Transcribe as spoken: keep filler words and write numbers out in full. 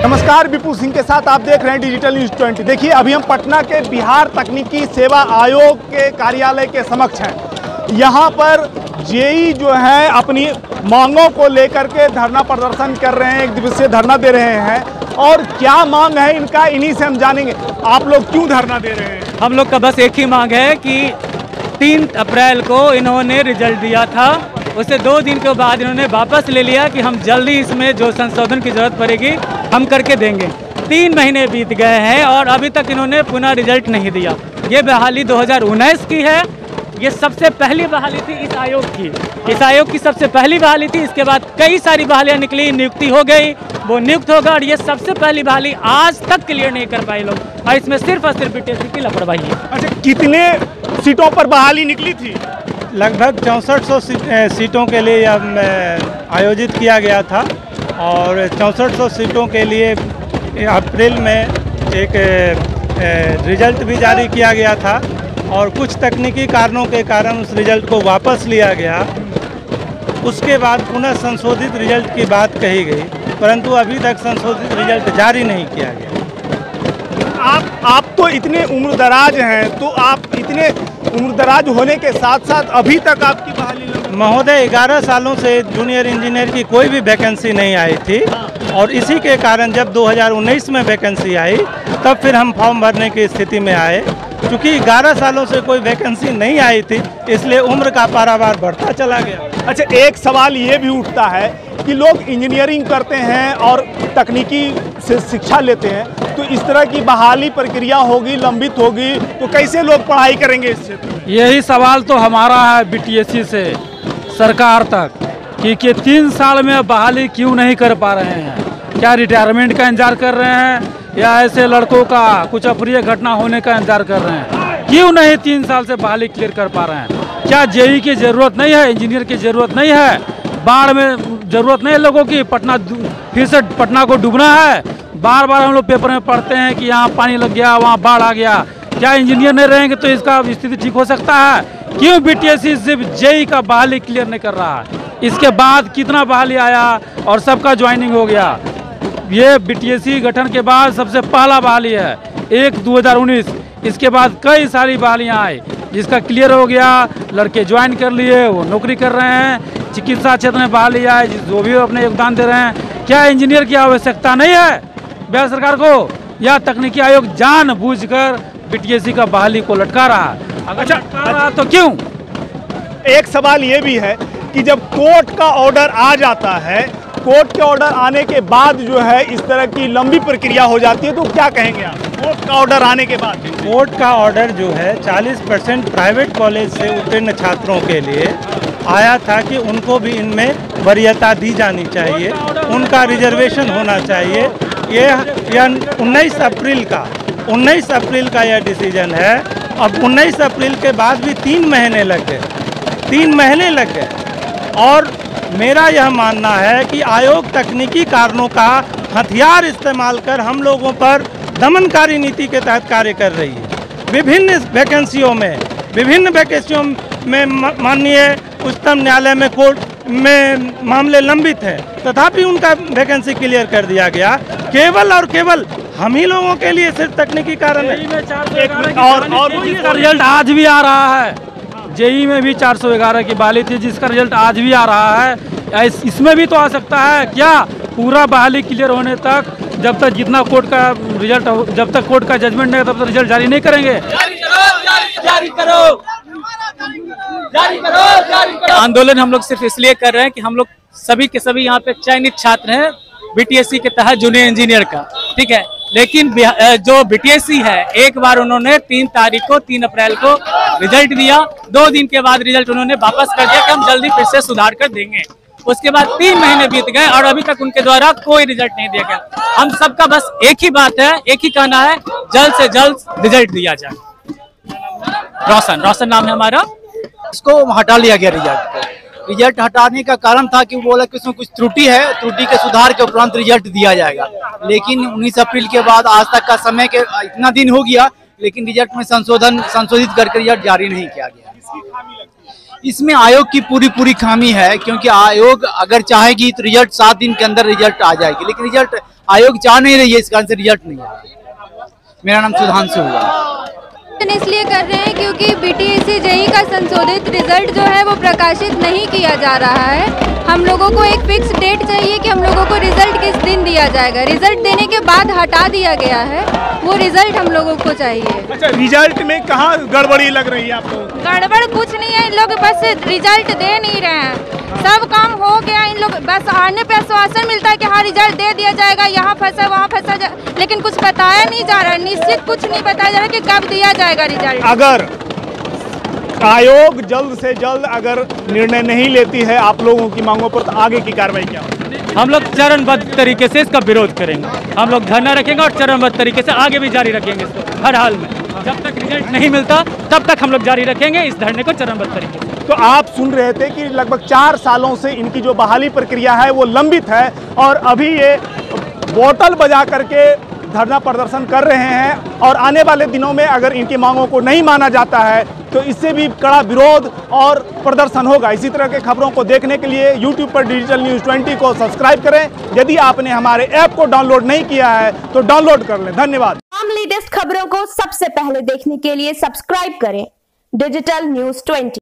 नमस्कार, विपुल सिंह के साथ आप देख रहे हैं डिजिटल न्यूज ट्वेंटी। देखिए, अभी हम पटना के बिहार तकनीकी सेवा आयोग के कार्यालय के समक्ष हैं। यहाँ पर जेई जो है अपनी मांगों को लेकर के धरना प्रदर्शन कर रहे हैं, एक दिवसीय धरना दे रहे हैं। और क्या मांग है इनका, इन्हीं से हम जानेंगे। आप लोग क्यों धरना दे रहे हैं? हम लोग का बस एक ही मांग है कि तीन अप्रैल को इन्होंने रिजल्ट दिया था, उससे दो दिन के बाद इन्होंने वापस ले लिया कि हम जल्दी इसमें जो संशोधन की जरूरत पड़ेगी हम करके देंगे। तीन महीने बीत गए हैं और अभी तक इन्होंने पुनः रिजल्ट नहीं दिया। ये बहाली दो हज़ार उन्नीस की है, ये सबसे पहली बहाली थी इस आयोग की। इस आयोग की सबसे पहली बहाली थी। इसके बाद कई सारी बहालियाँ निकली, नियुक्ति हो गई, वो नियुक्त होगा, और ये सबसे पहली बहाली आज तक क्लियर नहीं कर पाए लोग, और इसमें सिर्फ और सिर्फ बीटीएससी की लापरवाही है। अच्छा, कितने सीटों पर बहाली निकली थी? लगभग चौंसठ सौ सीटों के लिए आयोजित किया गया था और चौंसठ सौ सीटों के लिए अप्रैल में एक रिजल्ट भी जारी किया गया था और कुछ तकनीकी कारणों के कारण उस रिजल्ट को वापस लिया गया। उसके बाद पुनः संशोधित रिजल्ट की बात कही गई, परंतु अभी तक संशोधित रिजल्ट जारी नहीं किया गया। आप आप तो इतने उम्रदराज हैं, तो आप इतने उम्रदराज होने के साथ साथ अभी तक आपकी बहाली महोदय ग्यारह सालों से जूनियर इंजीनियर की कोई भी वैकेंसी नहीं आई थी और इसी के कारण जब दो हज़ार उन्नीस में वैकेंसी आई तब फिर हम फॉर्म भरने की स्थिति में आए। क्योंकि ग्यारह सालों से कोई वैकेंसी नहीं आई थी, इसलिए उम्र का पारावार बढ़ता चला गया। अच्छा, एक सवाल ये भी उठता है कि लोग इंजीनियरिंग करते हैं और तकनीकी से शिक्षा लेते हैं, तो इस तरह की बहाली प्रक्रिया होगी, लंबित होगी, तो कैसे लोग पढ़ाई करेंगे इस क्षेत्र में? यही सवाल तो हमारा है बीटीएससी से सरकार तक कि, कि तीन साल में बहाली क्यों नहीं कर पा रहे हैं। क्या रिटायरमेंट का इंतजार कर रहे हैं या ऐसे लड़कों का कुछ अप्रिय घटना होने का इंतजार कर रहे हैं? क्यों नहीं तीन साल से बहाली क्लियर कर पा रहे हैं? क्या जेई की ज़रूरत नहीं है, इंजीनियर की ज़रूरत नहीं है, बाढ़ में ज़रूरत नहीं है लोगों की, पटना फिर से पटना को डूबना है? बार बार हम लोग पेपर में पढ़ते हैं कि यहाँ पानी लग गया, वहाँ बाढ़ आ गया। क्या इंजीनियर नहीं रहेंगे तो इसका स्थिति ठीक हो सकता है? क्यों बीटीएससी सिर्फ जेई का बहाली क्लियर नहीं कर रहा है? इसके बाद कितना बहाली आया और सबका ज्वाइनिंग हो गया। ये बीटीएससी गठन के बाद सबसे पहला बहाली है, एक दो हज़ार उन्नीस। इसके बाद कई सारी बहालियाँ आई, जिसका क्लियर हो गया, लड़के ज्वाइन कर लिए, वो नौकरी कर रहे हैं। चिकित्सा क्षेत्र में बहाली आई, जो भी अपने योगदान दे रहे हैं। क्या इंजीनियर की आवश्यकता नहीं है बिहार सरकार को, या तकनीकी आयोग जानबूझकर बीटीएससी का बहाली को लटका रहा है? अच्छा, रहा तो क्यों? एक सवाल ये भी है कि जब कोर्ट का ऑर्डर आ जाता है, कोर्ट के ऑर्डर आने के बाद जो है इस तरह की लंबी प्रक्रिया हो जाती है, तो क्या कहेंगे आप? कोर्ट का ऑर्डर आने के बाद कोर्ट का ऑर्डर जो है चालीस परसेंट प्राइवेट कॉलेज से उत्तीर्ण छात्रों के लिए आया था कि उनको भी इनमें वरीयता दी जानी चाहिए, उनका रिजर्वेशन होना चाहिए। ये यह उन्नीस अप्रैल का उन्नीस अप्रैल का यह डिसीजन है। अब उन्नीस अप्रैल के बाद भी तीन महीने लग गए तीन महीने लग गए और मेरा यह मानना है कि आयोग तकनीकी कारणों का हथियार इस्तेमाल कर हम लोगों पर दमनकारी नीति के तहत कार्य कर रही है। विभिन्न वैकेंसियों में विभिन्न वैकेंसियों में माननीय उच्चतम न्यायालय में कोर्ट में मामले लंबित हैं, तथापि उनका वैकेंसी क्लियर कर दिया गया। केवल और केवल हम ही लोगों के लिए सिर्फ तकनीकी कारण है। और और रिजल्ट आज भी आ रहा है, जेई में भी चार सौ ग्यारह की बहाली थी, जिसका रिजल्ट आज भी आ रहा है। इस, इसमें भी तो आ सकता है क्या? पूरा बहाली क्लियर होने तक, जब तक जितना कोर्ट का रिजल्ट, जब तक कोर्ट का जजमेंट नहीं तब तक रिजल्ट जारी नहीं करेंगे। जारी करो, जारी, जारी करो, जारी करो, जारी करो। आंदोलन हम लोग सिर्फ इसलिए कर रहे हैं कि हम लोग सभी के सभी यहाँ पे चयनित छात्र हैं बीटीएससी के तहत जूनियर इंजीनियर का, ठीक है। लेकिन जो बीटीएससी है, एक बार उन्होंने तीन तारीख को तीन अप्रैल को रिजल्ट दिया, दो दिन के बाद रिजल्ट उन्होंने वापस कर दिया कि हम जल्दी फिर से सुधार कर देंगे। उसके बाद तीन महीने बीत गए और अभी तक उनके द्वारा कोई रिजल्ट नहीं दिया गया। हम सबका बस एक ही बात है, एक ही कहना है, जल्द से जल्द रिजल्ट दिया जाए। रोशन रोशन नाम है हमारा। इसको हटा लिया गया रिजल्ट। रिजल्ट हटाने का कारण था कि वो बोला कि उसमें कुछ त्रुटि है, त्रुटि के सुधार के उपरांत रिजल्ट दिया जाएगा। लेकिन उन्नीस अप्रैल के बाद आज तक का समय के इतना दिन हो गया, लेकिन रिजल्ट में संशोधन संशोधित करके रिजल्ट जारी नहीं किया गया। इसमें आयोग की पूरी पूरी खामी है, क्योंकि आयोग अगर चाहेगी तो रिजल्ट सात दिन के अंदर रिजल्ट आ जाएगी, लेकिन रिजल्ट आयोग चाह नहीं रही है, इस कारण से रिजल्ट नहीं आ रहा। मेरा नाम सुधांशु हुआ। इसलिए कर रहे हैं क्योंकि बीटीएससी जेई का संशोधित रिजल्ट जो है वो प्रकाशित नहीं किया जा रहा है। हम लोगों को एक फिक्स डेट चाहिए कि हम लोगों को रिजल्ट किस दिन दिया जाएगा। रिजल्ट देने के बाद हटा दिया गया है, वो रिजल्ट हम लोगों को चाहिए। अच्छा, रिजल्ट में कहाँ गड़बड़ी लग रही है आपको? गड़बड़ कुछ नहीं है, इन लोग बस रिजल्ट दे नहीं रहे हैं। सब काम हो गया, इन लोग बस आने पे आश्वासन मिलता है कि हाँ रिजल्ट दे दिया जाएगा, यहाँ फंसा वहाँ फंसा, लेकिन कुछ बताया नहीं जा रहा, निश्चित कुछ नहीं बताया जा रहा कि कब दिया जाएगा रिजल्ट। अगर आयोग जल्द से जल्द अगर निर्णय नहीं लेती है आप लोगों की मांगों पर, तो आगे की कार्रवाई क्या होगी? हम लोग चरणबद्ध तरीके से इसका विरोध करेंगे। हम लोग धरना रखेंगे और चरणबद्ध तरीके से आगे भी जारी रखेंगे इसको हर हाल में। जब तक रिजल्ट नहीं मिलता तब तक हम लोग जारी रखेंगे इस धरने को चरणबद्ध तरीके से। तो आप सुन रहे थे कि लगभग चार सालों से इनकी जो बहाली प्रक्रिया है वो लंबित है, और अभी ये बोतल बजा करके धरना प्रदर्शन कर रहे हैं, और आने वाले दिनों में अगर इनकी मांगों को नहीं माना जाता है तो इससे भी कड़ा विरोध और प्रदर्शन होगा। इसी तरह के खबरों को देखने के लिए यूट्यूब पर डिजिटल न्यूज़ ट्वेंटी को सब्सक्राइब करें। यदि आपने हमारे ऐप को डाउनलोड नहीं किया है तो डाउनलोड कर लें। धन्यवाद। हम लेटेस्ट खबरों को सबसे पहले देखने के लिए सब्सक्राइब करें डिजिटल न्यूज़ ट्वेंटी।